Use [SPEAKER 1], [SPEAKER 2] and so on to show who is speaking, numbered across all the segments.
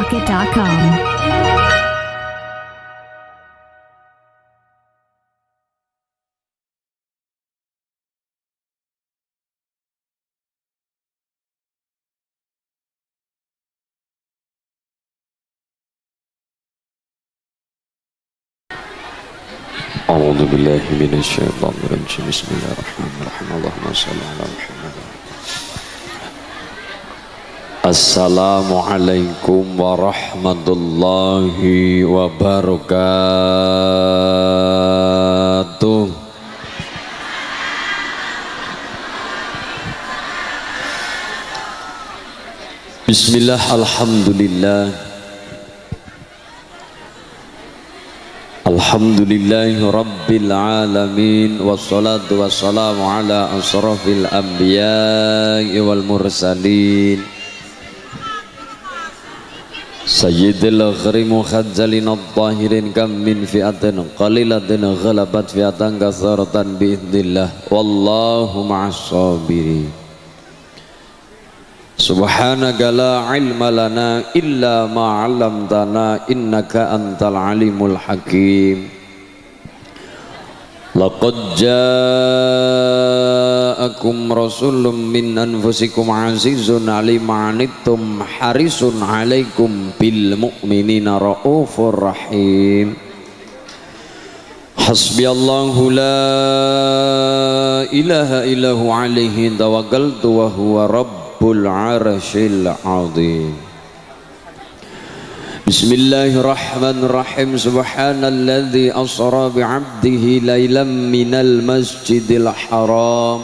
[SPEAKER 1] RadioMusica.com.
[SPEAKER 2] A'udzu billahi minasyaitonir rajim. Bismillahirrahmanirrahim. Allahumma shalli ala Muhammad. Assalamualaikum warahmatullahi wabarakatuh. Bismillah, alhamdulillah. Alhamdulillahi rabbil alamin. Wassalatu wassalamu ala asrafil anbiya'i wal mursalin sayyidil ghari mukhajjalin at-tahirin. Kam min fi'atin qalilatin ghalabat fi'atan katsaratan bi'idznillah. Wallahu ma'as sabirin. Subhanaka la ilma lana illa ma 'allamtana innaka antal alimul hakim. Laqad ja'akum rasulun min anfusikum 'azizun 'alima 'anittum harisun 'alaikum bil mu'minina raufur rahim. Hasbiyallahu la ilaha illahu 'alaihi tawakkaltu wa huwa rabb Rabbul Arsyil Azim. Bismillahirrahmanirrahim. Subhanalladzi asra bi'abdihi lailan minal masjidil haram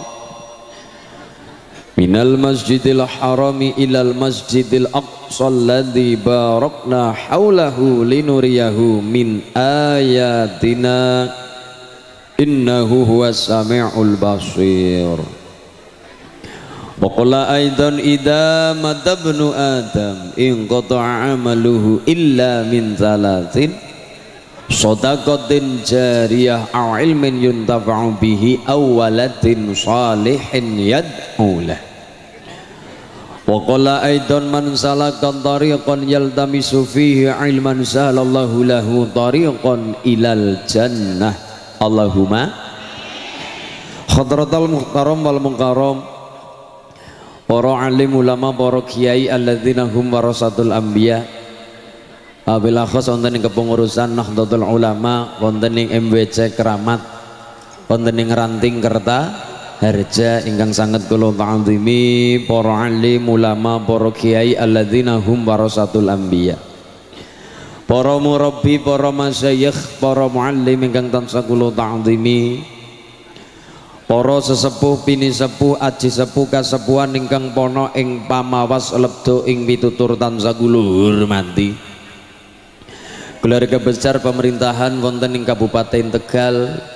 [SPEAKER 2] ilal masjidil aqsa alladzi barakna haulahu linuriyahu min ayatina innahu huwas sami'ul basir. Wa qala aidan idza madabnu adam in qata'a amaluhu illa min thalathin shadaqatin jariyah aw ilmin yuntafa'u bihi aw waladin shalihin yad'u lah. Wa qala aidan man salaka tariqan yaltamisu fihi ilman sahalallahu lahu tariqan ilal jannah. Allahumma hadratal muhtaram wal mukarram, para alim ulama, para kiai alladzina hum warasatul anbiya. Bila khos wonten ing kepengurusan Nahdlatul Ulama, wonten ing MWC Keramat, wonten ing Ranting Kerta Harja ingkang sanget kula ta'zimi para alim ulama, para kiai alladzina hum warasatul anbiya. Para murabbi, para masyayikh, para muallim ingkang tansah kula ta'zimi. Para sesepuh, bini sepuh, aji sepuh, kasepuhan ingkang pono ing pamawas lebdo ing pitutur tansah kula hormati. Keluarga besar pemerintahan wonten ing Kabupaten Tegal,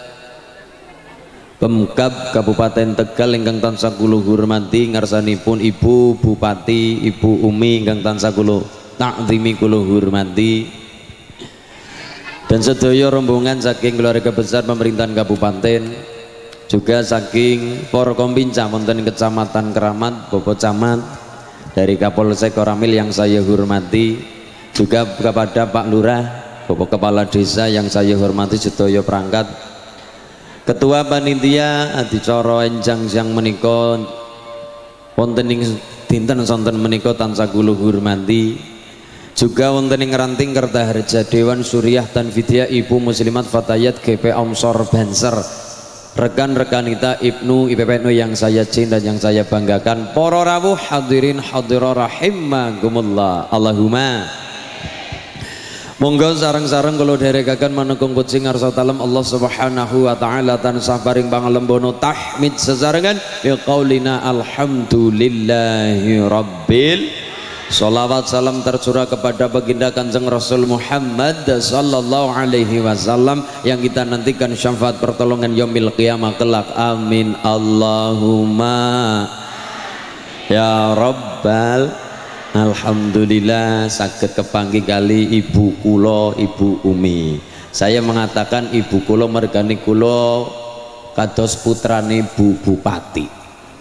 [SPEAKER 2] Pemkab Kabupaten Tegal ingkang tansah kula hormati, ngarsanipun Ibu Bupati, Ibu Umi ingkang tansah kula takzimi kula hormati, dan sedaya rombongan saking keluarga besar pemerintahan kabupaten, juga saking para kombinca wonten Kecamatan Keramat, Bapak Camat, dari Kapolsek Koramil yang saya hormati, juga kepada Pak Lurah, Bapak Kepala Desa yang saya hormati, sedaya perangkat, Ketua Panitia adicara enjang siang menika wonten ing dinten sonten menika tansah kula hormati, juga wonten ing Ranting Kertaharja Dewan Suriah Tanfidiyah Ibu Muslimat Fatayat GP Omsor Banser, rekan-rekanita Ibnu IPPNU yang saya cinta dan yang saya banggakan, para rawuh hadirin hadirah rahimakumullah. Allahumma monggo sareng-sareng kula dherekaken manunggung kucing ngarsa talam Allah Subhanahu wa taala tansah paring pangalembono tahmid sesarengan bi qaulina alhamdulillahi rabbil. Salawat salam tercurah kepada baginda Kanjeng Rasul Muhammad sallallahu alaihi wasallam yang kita nantikan syafaat pertolongan yaumil qiyamah kelak. Amin Allahumma ya rabbal. Alhamdulillah saged kepanggih kali ibu kula, Ibu Umi. Saya mengatakan ibu kula mergane kula kados putrane Bu Bupati.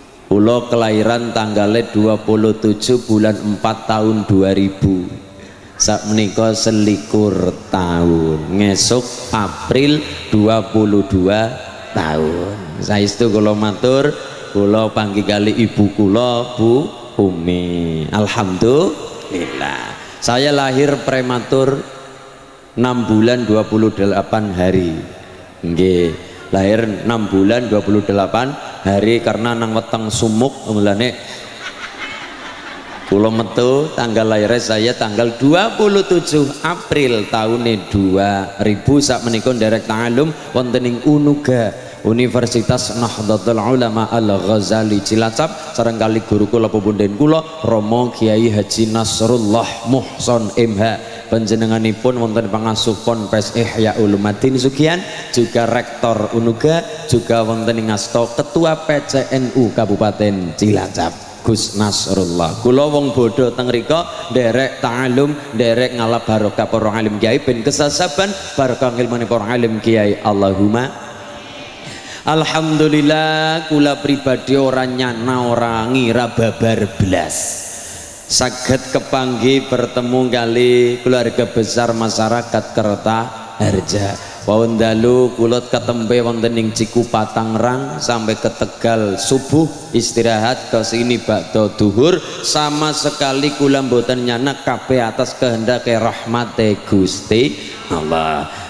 [SPEAKER 2] Kula kelahiran tanggalnya 27 bulan 4 tahun 2000. sak menika 21 tahun ngesuk April 22 tahun. Saestu kula matur kula panggih kali ibu kula Bu Umi. Alhamdulillah saya lahir prematur 6 bulan 28 hari. Nggih lahir 6 bulan 28 hari karena nang weteng sumuk mulane kula metu tanggal lahir saya tanggal 27 April tahun 2000 sak menika nderek ta'alum wonten ing UNUGA Universitas Nahdlatul Ulama Al-Ghazali Cilacap sareng kali guru kula pepunden kula Romo Kiai Haji Nasrullah Muhson MH panjenenganipun wonten pangasuh Ponpes Ihya Ulumuddin Sugihan juga rektor UNUGA juga wonten ing asta ketua PCNU Kabupaten Cilacap Gus Nasrullah. Kula wong bodho teng mrika nderek ta'alum nderek ngalap barokah para alim kiai ben kesasaban barokah ilmune para alim kiai. Allahumma alhamdulillah kula pribadi ora nyana ora ngira babar blas saged kepanggih bertemu kali keluarga besar masyarakat Kertaharja. Pawon dalu kula ketembe wonten ing Cikupa Tangerang sampai ke Tegal subuh istirahat ke sini bakda duhur sama sekali kula mboten nyana kabeh atas kehendak rahmate Gusti Allah.